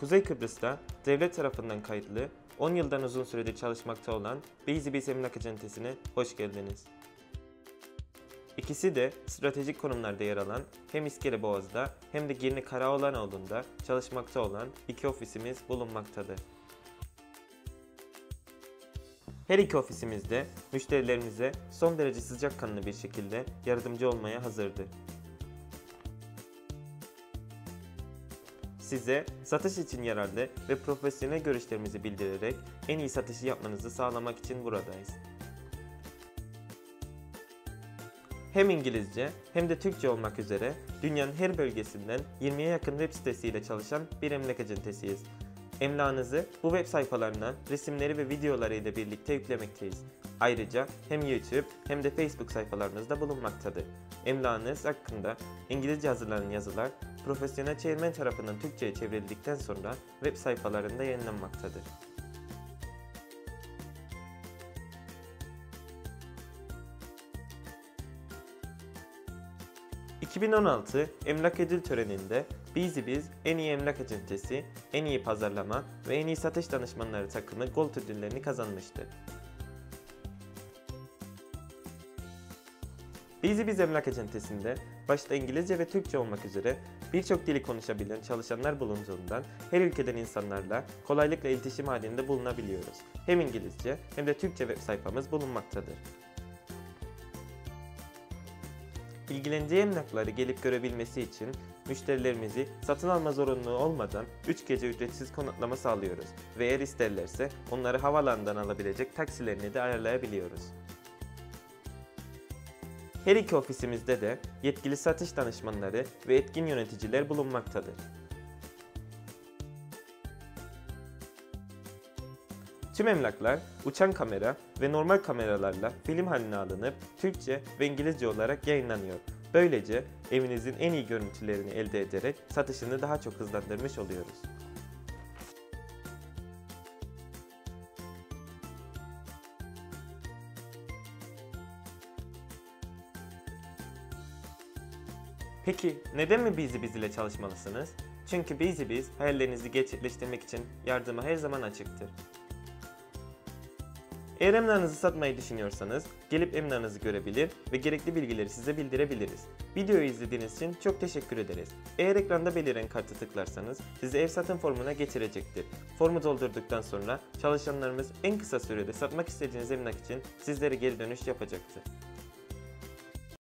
Kuzey Kıbrıs'ta devlet tarafından kayıtlı, 10 yıldan uzun süredir çalışmakta olan BeezyBiz Emlak Acentesi'ne hoş geldiniz. İkisi de stratejik konumlarda yer alan hem İskeleboğaz'da hem de Girne Karaoğlanoğlu'nda çalışmakta olan iki ofisimiz bulunmaktadır. Her iki ofisimizde müşterilerimize son derece sıcakkanlı bir şekilde yardımcı olmaya hazırdır. Size satış için yararlı ve profesyonel görüşlerimizi bildirerek en iyi satışı yapmanızı sağlamak için buradayız. Hem İngilizce hem de Türkçe olmak üzere dünyanın her bölgesinden 20'ye yakın web sitesiyle çalışan bir emlak acentesiyiz. Emlakınızı bu web sayfalarına resimleri ve videoları ile birlikte yüklemekteyiz. Ayrıca hem YouTube hem de Facebook sayfalarımızda bulunmaktadır. Emlakınız hakkında İngilizce hazırlanan yazılar profesyonel çevirmen tarafından Türkçe'ye çevrildikten sonra web sayfalarında yayınlanmaktadır. ...2016 Emlak Ödül Töreni'nde BeezyBiz en iyi emlak acentesi, en iyi pazarlama ve en iyi satış danışmanları takımı Gold ödüllerini kazanmıştı. BeezyBiz Emlak Acentesi'nde başta İngilizce ve Türkçe olmak üzere birçok dili konuşabilen çalışanlar bulunduğundan her ülkeden insanlarla kolaylıkla iletişim halinde bulunabiliyoruz. Hem İngilizce hem de Türkçe web sayfamız bulunmaktadır. İlgilendiği emlakları gelip görebilmesi için müşterilerimizi satın alma zorunluluğu olmadan 3 gece ücretsiz konaklama sağlıyoruz ve eğer isterlerse onları havalandan alabilecek taksilerini de ayarlayabiliyoruz. Her iki ofisimizde de yetkili satış danışmanları ve etkin yöneticiler bulunmaktadır. Tüm emlaklar uçan kamera ve normal kameralarla film haline alınıp Türkçe ve İngilizce olarak yayınlanıyor. Böylece evinizin en iyi görüntülerini elde ederek satışını daha çok hızlandırmış oluyoruz. Peki neden mi BeezyBiz ile çalışmalısınız? Çünkü BeezyBiz hayallerinizi gerçekleştirmek için yardıma her zaman açıktır. Eğer emlakınızı satmayı düşünüyorsanız gelip emlakınızı görebilir ve gerekli bilgileri size bildirebiliriz. Videoyu izlediğiniz için çok teşekkür ederiz. Eğer ekranda beliren kartı tıklarsanız sizi ev satım formuna getirecektir. Formu doldurduktan sonra çalışanlarımız en kısa sürede satmak istediğiniz emlak için sizlere geri dönüş yapacaktır.